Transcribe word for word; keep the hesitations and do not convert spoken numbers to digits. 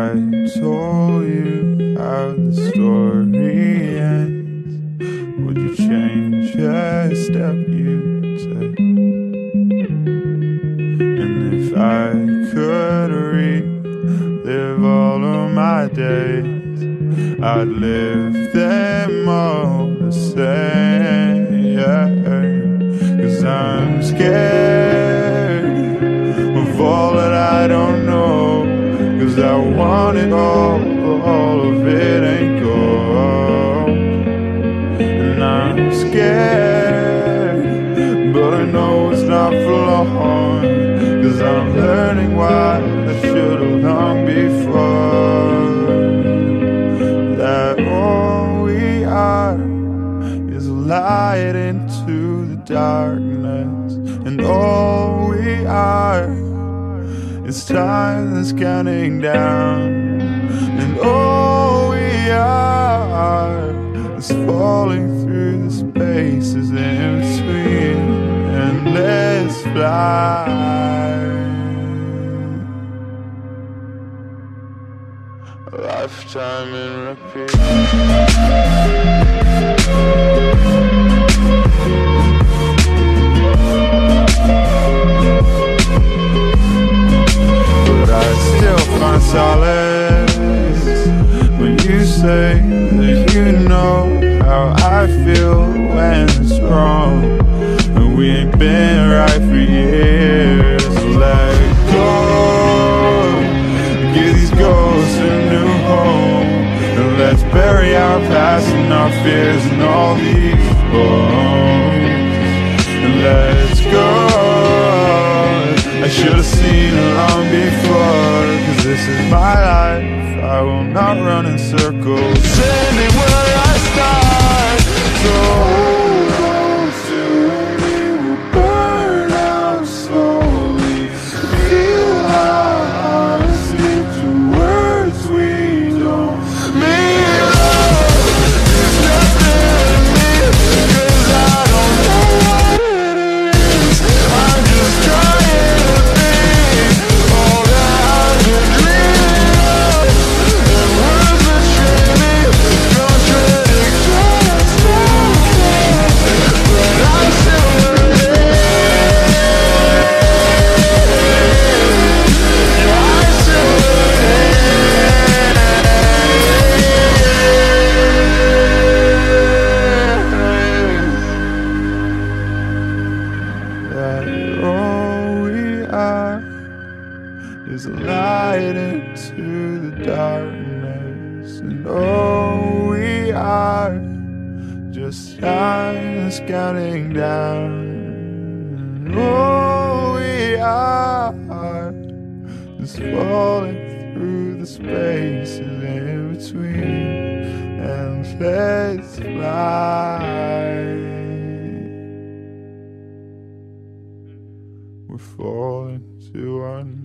I told you how the story ends, would you change a step you take? And if I could relive all of my days, I'd live them all the same. Cause I'm scared of all that I don't know, cause I want it all, but all of it ain't gold. And I'm scared, but I know it's not for long, cause I'm learning why I should've long before. That all we are is a light into the darkness, and all we are is time that's counting down, and all we are is falling through the spaces in between, and let's fly. A lifetime in repeat. Solace when you say that you know how I feel when it's wrong, and we ain't been right for years. Let go, give these ghosts a new home, and let's bury our past and our fears and all these bones. And let's go, I should've seen it long before, cause this is my life, I will not run in circles, ending where I start. So hold on to me, we'll burn out slowly. Feel our hearts leap to words we don't mean. There's nothing in me, cause I don't know what it is. I'm just trying to be all that I've been dreaming of, and words betray me, contradiction is nothing, but I'm still learning. I'm still learning that all we are is a light into the darkness, and all we are just time that's counting down, and all we are is falling through the spaces in between, and let's fly. We're falling to our